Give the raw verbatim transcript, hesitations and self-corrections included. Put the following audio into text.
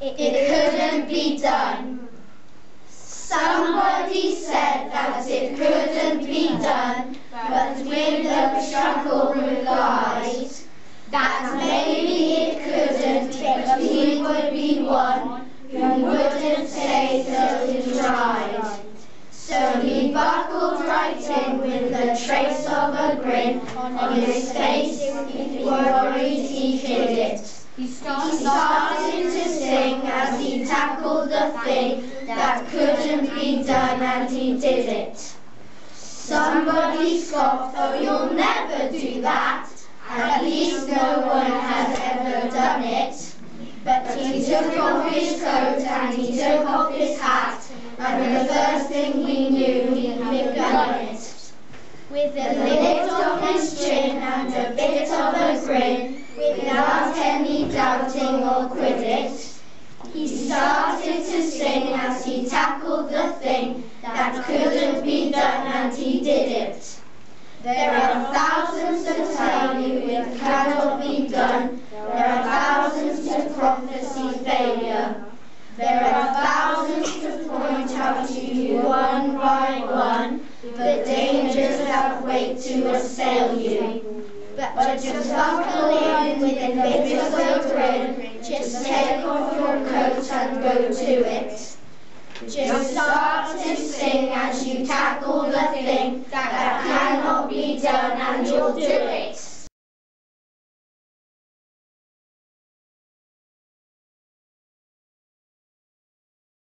It couldn't be done. Somebody said that it couldn't be done, but with a chuckle replied that maybe it couldn't, but he would be one who wouldn't say till he tried. So he buckled right in with a trace of a grin on his face. He worried he hid it. He started to sing as he tackled the thing that couldn't be done, and he did it. Somebody scoffed, "Oh, you'll never do that. At least no one has ever done it." But he took off his coat and he took off his hat, and the first thing he knew, he'd begun it. With a lift of his chin and a bit of a grin, without any doubting or quit he started to sing as he tackled the thing that couldn't be done, and he did it. There are thousands to tell you it cannot be done. There are thousands to prophesy failure. There are thousands to point out to you one by one the dangers that wait to assail you. But just buckle in with a bit of a grin, just take off your coat and go to it. Just start to sing as you tackle the thing that cannot be done, and you'll do it.